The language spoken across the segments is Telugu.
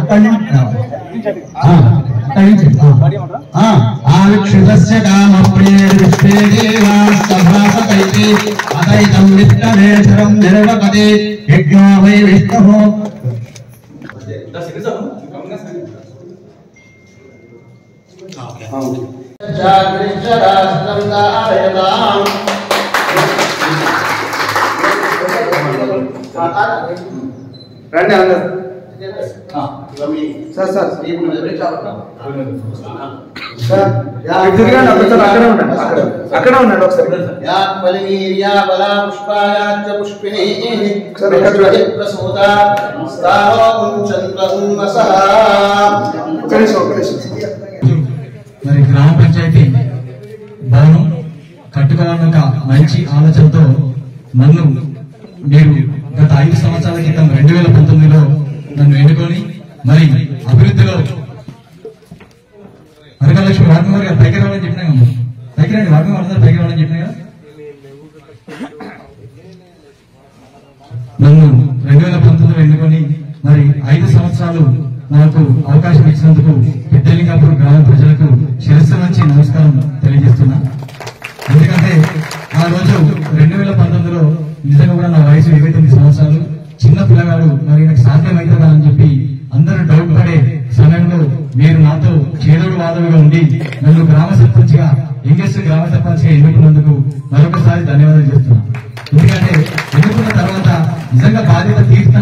ఆవిక్షితస్య కామప్రియే విశ్వే దేవాస్తభాసతైతే అతైతం విత్తనేశ్వరం నిర్వపదే యజ్ఞో వై విష్ణుః రండి అందరూ సార్ సార్ అక్కడ ఉన్నాడు ఒకసారి మరి గ్రామ పంచాయతీ భవనం కట్టుకోవాలన్న ఒక మంచి ఆలోచనతో నన్ను మీరు గత 5 సంవత్సరాల క్రితం 2019లో నన్ను ఎన్నుకొని మరి అభివృద్ధిలో అరకలక్ష్మి వార్మవారి గారు పైకి రావాలని చెప్పినా కదా, పైకి రండి వార్మవారి గారు పైకి రావాలని చెప్పినా కదా. నన్ను 2019లో ఎన్నుకొని మరి 5 సంవత్సరాలు నాకు అవకాశం ఇచ్చినందుకు పెద్దలింగాపూర్ గ్రామ ప్రజలకు శిరస్సు నుంచి నమస్కారం తెలియజేస్తున్నా. ఎందుకంటే ఆ రోజు 2019లో నిజంగా కూడా నా వయసు 29 సంవత్సరాలు, చిన్న పిల్లగాడు, మరి నాకు సాధ్యమవుతుందా అని చెప్పి అందరూ డౌట్ పడే సమయంలో మీరు నాతో చేదోడు వాదవుగా ఉండి నన్ను గ్రామ సర్పంచ్ గా యంగెస్ట్ గ్రామ సర్పంచ్ గా ఎన్నుకున్నందుకు మరొకసారి ధన్యవాదాలు చేస్తున్నా. ఎందుకంటే ఎన్నుకున్న తర్వాత నిజంగా బాధ్యత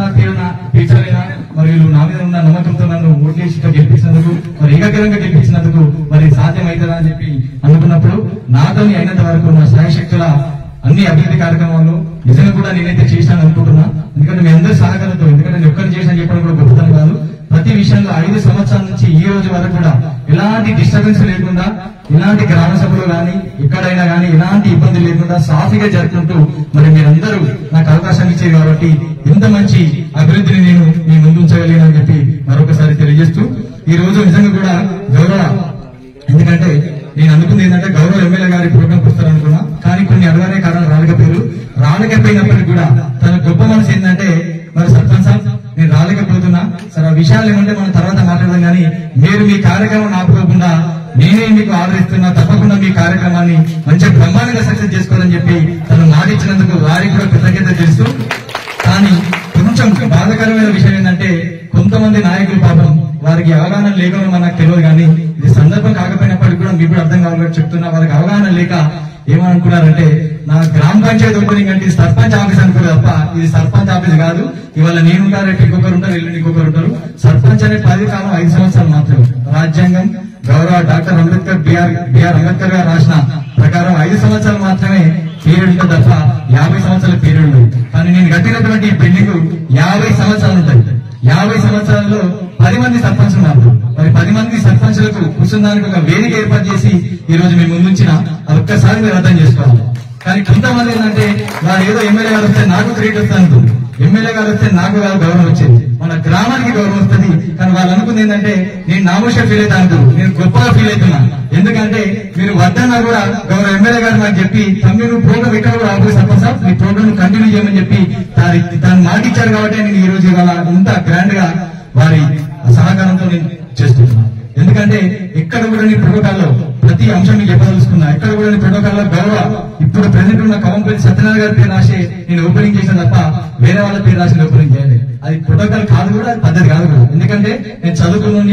తీర్చలేనా మరి వీళ్ళు నా మీద ఉన్న నమ్మకంతో నన్ను ఓట్లేసి గెలిపించినందుకు, మరి ఏకగ్రంగా గెలిపించినందుకు మరి సాధ్యమవుతుందా అని చెప్పి అనుకున్నప్పుడు నాతోని అయినంత వరకు నా సాయశక్తుల అన్ని అభివృద్ధి కార్యక్రమాలు నిజంగా కూడా నేనైతే చేశాను అనుకుంటున్నా. ఎందుకంటే మీ అందరి సహకారంతో, ఎందుకంటే నేను ఒక్కరిని చేశాను చెప్పడం కూడా గొప్పతనం కాదు. ప్రతి విషయంలో 5 సంవత్సరాల నుంచి ఈ రోజు వరకు కూడా ఎలాంటి డిస్టర్బెన్స్ లేకుండా, ఇలాంటి గ్రామ సభలు గానీ ఎక్కడైనా గానీ ఎలాంటి ఇబ్బంది లేకుండా సాఫీగా జరుపుకుంటూ మరి మీరందరూ నాకు అవకాశం ఇచ్చేది కాబట్టి ఇంత మంచి అభివృద్ధిని నేను మీ ముందు ఉంచగలిగానని చెప్పి మరొకసారి తెలియజేస్తూ, ఈ రోజు నిజంగా కూడా గౌరవ, ఎందుకంటే నేను అనుకుంది ఏంటంటే గౌరవ ఎమ్మెల్యే గారి ప్రోగ్రాంకి వస్తారనుకున్నా, కానీ కొన్ని అడగానే కారణాలు రాలేకపోయినప్పటికీ కూడా తన గొప్ప మనసు ఏంటంటే మరి సర్పంచ్ సార్ నేను రాలేకపోతున్నా సార్, ఆ విషయాలు ఏమంటే మనం తర్వాత మాట్లాడదాం, కానీ మీరు మీ కార్యక్రమం ఆపుకోకుండా నేనే మీకు ఆదరిస్తున్నా, తప్పకుండా మీ కార్యక్రమాన్ని మంచిగా బ్రహ్మాండంగా సక్సెస్ చేసుకోవాలని చెప్పి తను మాటిచ్చినందుకు వారికి కూడా కృతజ్ఞత చేస్తూ, కానీ కొంచెం బాధాకరమైన విషయం ఏంటంటే కొంతమంది నాయకులు పాపం వారికి అవగాహన లేకుండా మనకు తెలియదు, కానీ ఇది సందర్భం కాకపోయినప్పటికీ కూడా మీకు కూడా అర్థం కావాలని చెప్తున్నా. వారికి అవగాహన లేక ఏమనుకున్నారంటే నా గ్రామ పంచాయతీ ఓపెనింగ్ అంటే సర్పంచ్ ఆఫీస్ అనుకోరు తప్ప ఇది సర్పంచ్ ఆఫీస్ కాదు, ఇవాళ నేనుంటారు, రేపు ఇంకొకరు ఉంటారు, ఎల్లుండి ఇంకొకరు ఉంటారు. సర్పంచ్ అనే పదవి కాలం 5 సంవత్సరాలు మాత్రమే. రాజ్యాంగం గౌరవ డాక్టర్ బిఆర్ అంబేద్కర్ గారు రాసిన ప్రకారం 5 సంవత్సరాలు మాత్రమే పీరియడ్ ఉంటుంది తప్ప 50 సంవత్సరాల పీరియడ్ ఉంది. కానీ నేను కట్టినటువంటి బిల్డింగ్ 50 సంవత్సరాలు ఉంటాయి. 50 సంవత్సరాల్లో 10 మంది సర్పంచ్ ఉన్నారు. మరి 10 మంది సర్పంచులకు కూర్చున్నానికి ఒక వేదిక ఏర్పాటు చేసి ఈ రోజు మేము ముందుంచిన అది ఒక్కసారి మీరు అర్థం చేసుకోవాలి. కానీ కొంతమంది ఏంటంటే వారు ఏదో ఎమ్మెల్యే గారు వస్తే నాకు క్రెడిట్ వస్తుంది, ఎమ్మెల్యే గారు వస్తే నాకు గౌరవం వచ్చేది, మన గ్రామానికి గౌరవం వస్తుంది. కానీ వాళ్ళు అనుకుంది ఏంటంటే నేను నామోషంగా ఫీల్ అవుతా అంటారు, నేను గొప్పగా ఫీల్ అవుతున్నా. ఎందుకంటే మీరు వద్దన్నా కూడా గౌరవ ఎమ్మెల్యే గారు నాకు చెప్పి తమ్మి నువ్వు ప్రోగ్రామ్ ఎక్కడ కూడా ఆఫీస్ సర్పంచ్ సార్ నీ ప్రోగ్రామ్ కంటిన్యూ చేయమని చెప్పి దాన్ని మాట ఇచ్చారు కాబట్టి నేను ఈ రోజు ఇవాళ ఇంత గ్రాండ్ గా వారి సహకారంతో నేను చేస్తున్నాను. ఎందుకంటే ఎక్కడ కూడా నీ ప్రోటోకాల్లో ప్రతి అంశం మీకు చెప్పదలుచుకున్నా, ఎక్కడ కూడా నీ ప్రోటోకాల్లో గౌరవ ఇప్పుడు ప్రెసిడెంట్ ఉన్న కవంపల్లి సత్యనారాయణ గారి పేరు రాసి నేను ఓపెనింగ్ చేసిన తప్ప వేరే వాళ్ళ పేరు రాసి ఓపెనింగ్ చేయాలి. అది ప్రోటోకాల్ కాదు కూడా, అది పద్ధతి కాదు కూడా. ఎందుకంటే నేను చదువుకుని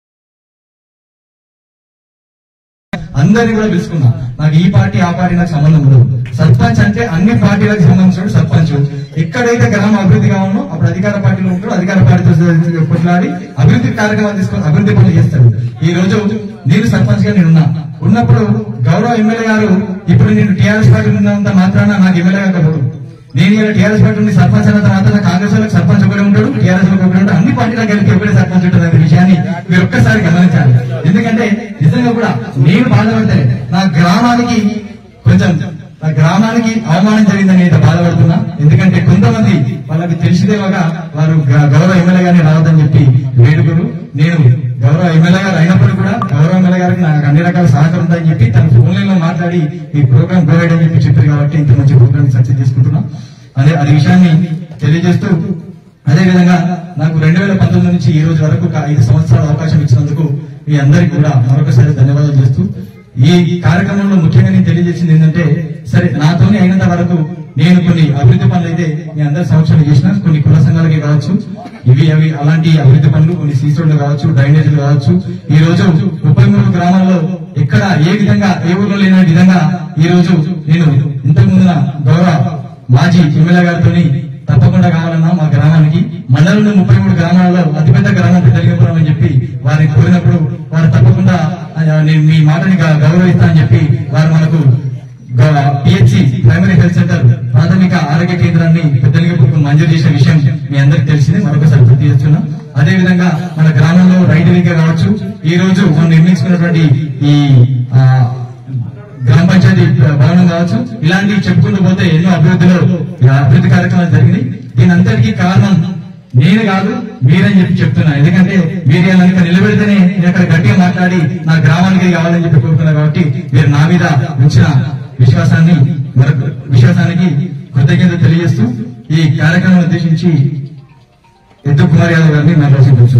అందరినీ కూడా పిలుచుకున్నా. నాకు ఈ పార్టీ ఆ పార్టీ నాకు సంబంధం ఉండదు. సర్పంచ్ అంటే అన్ని పార్టీలకు సంబంధించిన సర్పంచ్. ఎక్కడైతే గ్రామ అభివృద్ధి కావాలో అప్పుడు అధికార పార్టీలో ఉంటాడు, అధికార పార్టీతో కొట్లాడి అభివృద్ధి కార్యక్రమాలు తీసుకొని అభివృద్ధి పనులు చేస్తాడు. ఈ రోజు నేను సర్పంచ్ గా నేనున్నా. ఉన్నప్పుడు గౌరవ ఎమ్మెల్యే గారు ఇప్పుడు నేను టీఆర్ఎస్ పార్టీ ఉన్నంత మాత్రాన నాకు ఎమ్మెల్యే కాకపోడు. నేను ఇలా టీఆర్ఎస్ పార్టీ నుండి సర్పంచ్ అయినంత మాత్రాన కాంగ్రెస్ వాళ్ళకి సర్పంచ్ ఒకటే ఉంటాడు, టీఆర్ఎస్ ఒకటే ఉంటాడు, అన్ని పార్టీలకు కలిపి ఒకటే సర్పంచ్ ఉంటుంది అనే విషయాన్ని మీరు ఒక్కసారి గమనించాలి. ఎందుకంటే నిజంగా కూడా నేను బాధపడితే నా గ్రామానికి అవమానం జరిగిందని అయితే బాధపడుతున్నా. ఎందుకంటే కొంతమంది వాళ్ళకి తెలిసిదేవగా వారు గౌరవ ఎమ్మెల్యే గారిని రావద్దని చెప్పి వేడుకలు. నేను గౌరవ ఎమ్మెల్యే గారు అయినప్పటికీ కూడా గౌరవ ఎమ్మెల్యే గారికి నాకు అన్ని రకాల సహకారం ఉందని చెప్పి తన ఫోన్లలో మాట్లాడి ఈ ప్రోగ్రామ్ ప్రొవైడ్ అని చెప్పి చెప్పారు కాబట్టి ఇంత మంచి ప్రోగ్రామ్ సక్సెస్ చేసుకుంటున్నాం. అది విషయాన్ని తెలియజేస్తూ, అదేవిధంగా నాకు 2019 నుంచి ఈ రోజు వరకు 5 సంవత్సరాల అవకాశం ఇచ్చినందుకు మీ అందరికీ కూడా మరొకసారి ధన్యవాదాలు చేస్తూ ఈ కార్యక్రమంలో ముఖ్యంగా నేను తెలియజేసింది ఏంటంటే, సరే నాతోనే అయినంత వరకు నేను కొన్ని అభివృద్ధి పనులు అయితే మీ అందరి సంవత్సరాలు చేసిన, కొన్ని కుల సంఘాలకి కావచ్చు, అవి అలాంటి అభివృద్ధి పనులు, కొన్ని సీసోడ్లు కావచ్చు, డ్రైనేజీలు కావచ్చు. ఈ రోజు 33 గ్రామాల్లో ఎక్కడ ఏ విధంగా ఏ ఊర్లో లేని విధంగా ఈ రోజు నేను ఇంతకు ముందున గౌరవ మాజీ ఎమ్మెల్యే గారితో తప్పకుండా కావాలన్నా మా గ్రామానికి మండలంలో 33 గ్రామాలలో అతిపెద్ద గ్రామం పెద్దలింగపురం అని చెప్పి వారిని కోరినప్పుడు వారు తప్పకుండా నేను మీ మాటని గౌరవిస్తా అని చెప్పి వారు మనకు పిహెచ్సి ప్రైమరీ హెల్త్ సెంటర్ ప్రాథమిక ఆరోగ్య కేంద్రాన్ని పెద్దలింగపురం మంజూరు చేసిన విషయం మీ అందరికి తెలిసింది, మరొకసారి గుర్తు చేస్తున్నా. అదేవిధంగా మన గ్రామంలో రైతు వేదిక కావచ్చు, ఈ రోజు మనం నిర్మించుకున్నటువంటి ఈ గ్రామ పంచాయతీ భవనం కావచ్చు, ఇలాంటివి చెప్పుకుంటూ పోతే ఎన్నో అభివృద్ధి కార్యక్రమాలు జరిగినాయి. దీని అంతటికీ కారణం నేను కాదు మీరని చెప్తున్నా. ఎందుకంటే మీరు కనుక నిలబెడితేనే నేను అక్కడ గట్టిగా మాట్లాడి నా గ్రామానికి కావాలని చెప్పి కోరుకున్నా. కాబట్టి మీరు నా మీద ఉంచిన విశ్వాసానికి కృతజ్ఞత తెలియజేస్తూ ఈ కార్యక్రమం ఉద్దేశించి ఎద్దు కుమార్ యాదవ్ గారిని మాట్లాడుతూ.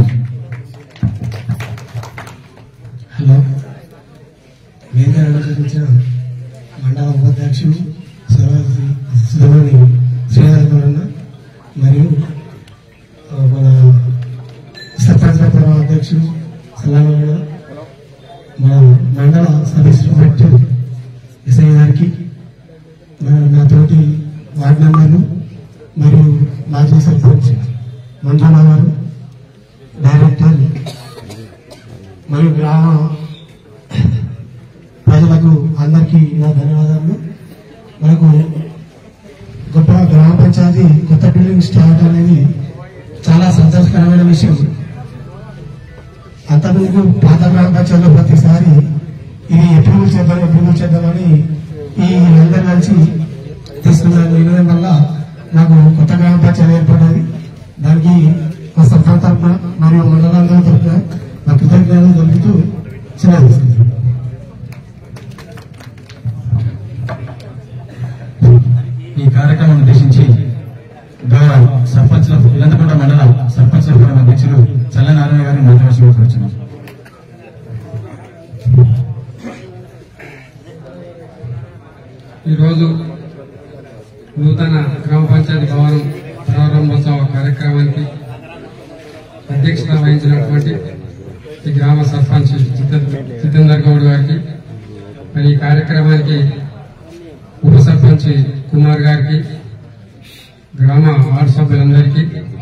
హలో, వేదిక అలంకరించిన మండల ఉపాధ్యక్షుడు సుధమణి శ్రీనాథ్ మరియు మన సర్పంచ్ అధ్యక్షుడు సలామన్న, మన మండల సబ్ ఇన్స్పెక్టర్ ఎస్ఐ గారికి, నా తోటి వార్డు మెంబర్లు మరియు మాజీ సర్పంచ్ మంజుల గారు, డైరెక్టర్ మరియు గ్రామ ప్రజలకు అందరికీ నా ధన్యవాదాలు. మనకు గొప్ప గ్రామ పంచాయతీ కొత్త బిల్డింగ్ స్టార్ట్ అనేది చాలా సంతోషకరమైన విషయం. అంతకుముందు పాత గ్రామ పంచాయతీలో ప్రతిసారి ఇది ఎప్పుడు చేద్దామని ఈ అందరూ కలిసి తీసుకున్న నిర్ణయం వల్ల నాకు కొత్త గ్రామ పంచాయతీ ఏర్పడ్డది. దానికి మా సర్పంచ్ తరఫున మరియు మండలాల తరఫున నా కృతజ్ఞతలు తెలుపుతూ చిన్న ఈ కార్యక్రమం ఉద్దేశించి గౌరవ సర్పంచ్ల ఇలంతకుంట మండల సర్పంచ్ల ఫోరం అధ్యక్షులు చల్లనారాయణ గారిని మాట్లాడాల్సి వచ్చినాం. ఈరోజు నూతన గ్రామ పంచాయతీ భవనం ప్రారంభోత్సవ కార్యక్రమానికి అధ్యక్షత వహించినటువంటి ఈ గ్రామ సర్పంచ్ జితేందర్ గౌడ్ గారికి, మరి ఈ కార్యక్రమానికి ఉప సర్పంచ్ కుమార్ గారికి, గ్రామ వార్డు సభ్యులందరికీ,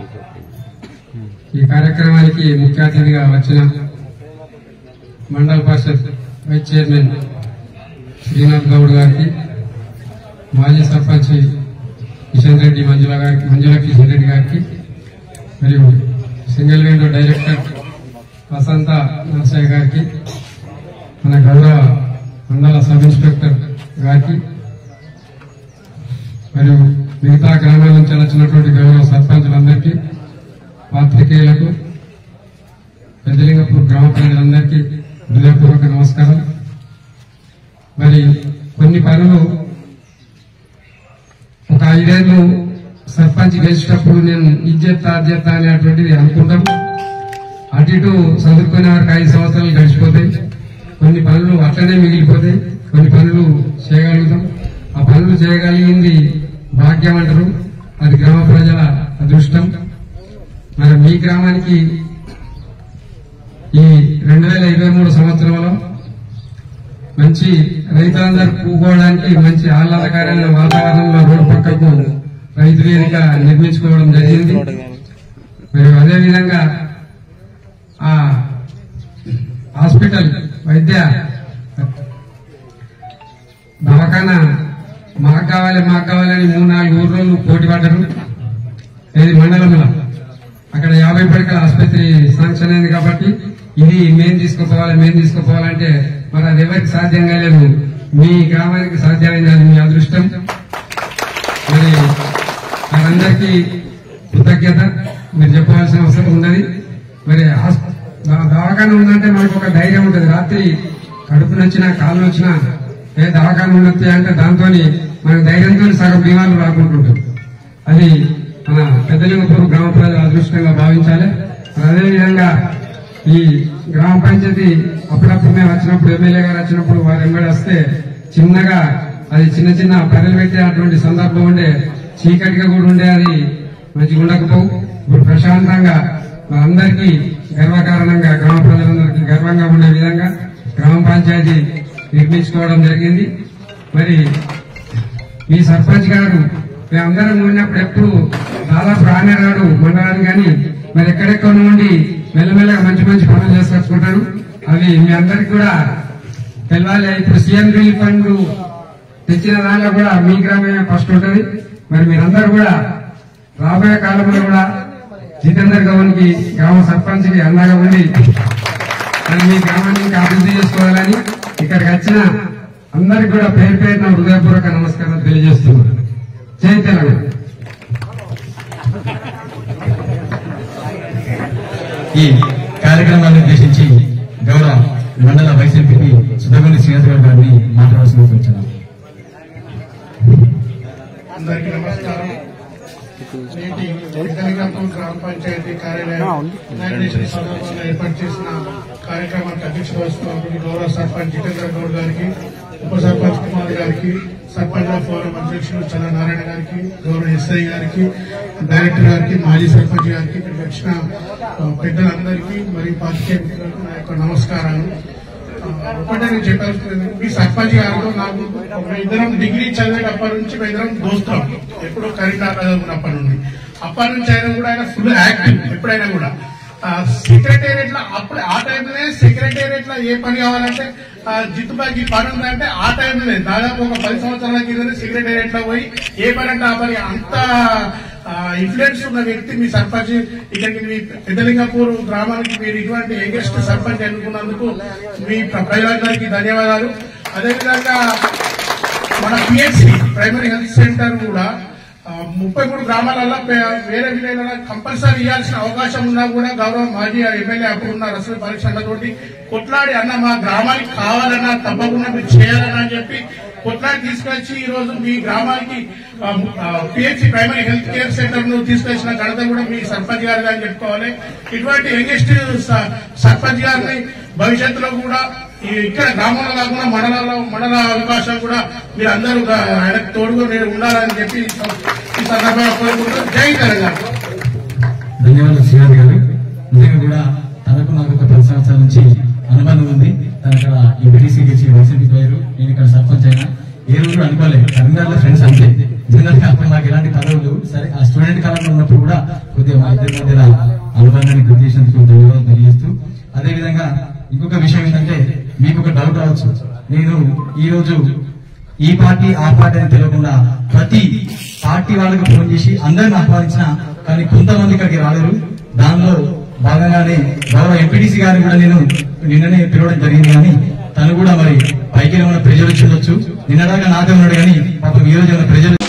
ఈ కార్యక్రమానికి ముఖ్య అతిథిగా వచ్చిన మండల పరిషత్ వైస్ చైర్మన్ శ్రీనాథ్ గౌడ్ గారికి, మాజీ సర్పంచ్ కిషన్ రెడ్డి మంజుల కిషన్ రెడ్డి గారికి, మరియు single window director Vasantha Narasaiah గారికి, మన గౌరవ మండల సబ్ ఇన్స్పెక్టర్ గారికి, మరియు మిగతా గ్రామాల నుంచి వచ్చినటువంటి గౌరవ సర్పంచులందరికీ, పాత్రికేయులకు, పెద్దలింగపూర్ గ్రామ ప్రజలందరికీ హృదయపూర్వక నమస్కారం. మరి కొన్ని పనులు ఒక 5 ఏళ్ళు సర్పంచ్ గెలిచేటప్పుడు నేను ఇజ్జెత్తా అనేటువంటిది అనుకుంటాం. అటు ఇటు చదువుకునే వారికి 5 సంవత్సరాలు గడిచిపోతాయి. కొన్ని పనులు అట్లనే మిగిలిపోతాయి, కొన్ని పనులు చేయగలుగుతాం. ఆ పనులు చేయగలిగింది భాగ్యం అంటారు, అది గ్రామ ప్రజల అదృష్టం. మరి మీ గ్రామానికి ఈ 2023 సంవత్సరంలో మంచి రైతులందరూ కూకోవడానికి మంచి ఆహ్లాదకరమైన వాతావరణంలో రోడ్డు పక్కకు రైతు వేదిక నిర్మించుకోవడం జరిగింది. మరియు అదేవిధంగా ఆ హాస్పిటల్ వైద్య దవాఖానా మాకు కావాలని 3-4 ఊర్లు పోటీ పడ్డారు. ఇది మండలంలో అక్కడ 50 పడకల ఆసుపత్రి శాంక్షన్ అయింది. కాబట్టి ఇది మేము తీసుకుపోవాలంటే మరి అది ఎవరికి సాధ్యం కాలేదు. మీ గ్రామానికి సాధ్యమైంది, అది మీ అదృష్టం. మరి వారందరికీ కృతజ్ఞత. మీరు చెప్పవలసిన అవసరం ఉన్నది. మరి దవాఖాన ఉందంటే మనకు ఒక ధైర్యం ఉంటుంది. రాత్రి కడుపు నొచ్చినా కాళ్ళు నొచ్చినా దవాఖాన ఉన్నది అంటే దాంతో మనకు ధైర్యంతో సగం బీమాలు రాకుంటుంటాం. అది మన పెద్దలింగపూర్ గ్రామ ప్రజల అదృష్టంగా భావించాలి. అదేవిధంగా ఈ గ్రామ పంచాయతీ అప్పుడప్పుడు మేము వచ్చినప్పుడు ఎమ్మెల్యే గారు వచ్చినప్పుడు వారు వెంబడి వస్తే చిన్నగా అది చిన్న చిన్న పర్రెలు పెట్టేటువంటి సందర్భం ఉండే, చీకటిగా కూడా ఉండే, అది మంచిగా ఉండకపోవు. ఇప్పుడు ప్రశాంతంగా అందరికీ గర్వకారణంగా గ్రామ ప్రజలందరికీ గర్వంగా ఉండే విధంగా గ్రామ పంచాయతీ నిర్మించుకోవడం జరిగింది. మరి ఈ సర్పంచ్ గారు మేమందరం ఉన్నప్పుడు ఎప్పుడు దాదాపు రానేరాడు మండలాన్ని, కానీ మరి ఎక్కడెక్కడ నుండి మెల్లమెల్లగా మంచి మంచి పనులు చేసుకొచ్చుకుంటారు. అవి మీ అందరికి కూడా తెలవాలి. ఇప్పుడు సీఎం రిలీఫ్ ఫండ్ తెచ్చిన దాంట్లో కూడా మీ గ్రామమే ఫస్ట్ ఉంటుంది. మరి మీరందరూ కూడా రాబోయే కాలంలో కూడా జితేందర్ గౌన్కి గ్రామ సర్పంచ్కి అండగా ఉండి మరి మీ గ్రామాన్ని ఇంకా అభివృద్ధి చేసుకోవాలని ఇక్కడికి వచ్చిన అందరికి కూడా పేరు పేరున హృదయపూర్వక నమస్కారం తెలియజేస్తున్నాను. జై తెలంగాణ. ఈ కార్యక్రమాన్ని ఉద్దేశించి గౌరవ మండల వైస్ ఎంపీ సుధగొండి శ్రీనివాస్ గౌడ్ గారిని మాట్లాడాల్సింది వచ్చాను. అందరికీ నమస్కారం. నేటి పెద్దలింగపూర్ గ్రామ పంచాయతీ కార్యాలయం ఇనాగ్రేషన్ సందర్భంగా ఏర్పాటు చేసిన కార్యక్రమానికి అధ్యక్షత వస్తున్నటువంటి గౌరవ సర్పంచ్ జితేంద్ర గౌడ్ గారికి, ఉప సర్పంచ్ కుమార్ గారికి, సర్పంచ్ ఫోరం అధ్యక్షులు చల్ల నారాయణ గారికి, గౌరవ ఎస్ఐ గారికి, డైరెక్టర్ గారికి, మాజీ సర్పంచ్ గారికి, ఇక్కడికి వచ్చిన పెద్దలందరికీ మరియు పార్టీ మిత్రులకు నా యొక్క నమస్కారాలు. ఒకటే నేను చెప్పాల్సింది, మీ సర్పంచ్ గారితో నాకు ఇద్దరం డిగ్రీ చదివేటప్పటి నుంచి ఇద్దరం దోస్తాం. ఎప్పుడో కరీంనగర్ చదువుకున్నప్పటి నుండి అప్పటి నుంచి అయినా కూడా ఆయన ఫుల్ యాక్టివ్. ఎప్పుడైనా కూడా సెక్రటేరియట్ లో అప్పుడు ఆ టైంలోనే సెక్రటేరియట్ లో ఏ పని కావాలంటే జిత్తుబాకి పని ఉందంటే ఆ టైంలోనే దాదాపు ఒక 10 సంవత్సరాల కింద సెక్రటేరియట్ లో పోయి ఏ పని అంటే ఆ పని అంత ఇన్ఫ్లుయెన్స్ ఉన్న వ్యక్తి మీ సర్పంచ్. ఇక్కడికి మీ పెద్దలింగపూర్ గ్రామానికి మీరు ఇటువంటి యంగెస్ట్ సర్పంచ్ ఎన్నుకున్నందుకు మీ ప్రజలందరికీ ధన్యవాదాలు. అదేవిధంగా మన పిహెచ్సి ప్రైమరీ హెల్త్ సెంటర్ కూడా 33 గ్రామాలలో వేరే విలేజ్లలో కంపల్సరీ ఇవ్వాల్సిన అవకాశం ఉన్నా కూడా గౌరవ మాజీ ఎమ్మెల్యే అప్పుడు ఉన్న రసూల్ పరీక్షలతోటి కొట్లాడి అన్న మా గ్రామానికి కావాలన్నా తప్పకుండా మీరు చేయాలన్నా అని చెప్పి కొట్లాడి తీసుకొచ్చి ఈ రోజు మీ గ్రామానికి PHC primary health care centre ను తీసుకొచ్చిన ఘనత కూడా మీ సర్పంచ్ గారిగా అని చెప్పుకోవాలి. ఇటువంటి యంగెస్ట్ సర్పంచ్ గారిని భవిష్యత్తులో కూడా ఇక్కడ గ్రామంలో కాకుండా మండల అవకాశాలు కూడా మీరు అందరూ ఆయనకు తోడుగా నేను ఉండాలని చెప్పి ఈ సందర్భంగా కోరుకుంటున్నాను. జై తెలంగాణ. ధన్యవాదాలు శ్రీనాథ్ గారు. నిజంగా కూడా తనకు నాకు ఒక 10 సంవత్సరాల నుంచి అనుబంధం ఉంది. తను అక్కడ ఎంపీటీసీ గెలిచి వైసీపీ పోయారు, నేను ఇక్కడ సర్పంచ్ అయినా. ఏ రోజు అనుకోలేదు. కరీంనగర్లో ఫ్రెండ్స్ అంతే. జనరల్గా అప్పుడు నాకు ఎలాంటి పదవులు సరే ఆ స్టూడెంట్ కాలంలో ఉన్నప్పుడు కూడా కొద్దిగా మా ఇద్దరి మధ్య అనుబంధాన్ని గుర్తు చేసినందుకు ధన్యవాదాలు తెలియజేస్తూ, అదేవిధంగా ఇంకొక విషయం ఏంటంటే మీకు ఒక డౌట్ రావచ్చు. నేను ఈ రోజు ఈ పార్టీ ఆ పార్టీ అని తెలియకుండా ప్రతి పార్టీ వాళ్ళకు ఫోన్ చేసి అందరిని ఆహ్వానించిన, కానీ కొంతమంది ఇక్కడికి రాలేరు. దానిలో భాగంగానే గౌరవ ఎంపీటీసీ గారిని కూడా నేను నిన్ననే పిలవడం జరిగింది. కానీ తను కూడా మరి పైకి ఏమైనా ప్రెజర్ వచ్చి ఉండొచ్చు. నిన్నడాగా నాదే ఉన్నాడు, కానీ పాపం ఈ రోజు ఏమైనా ప్రెజర్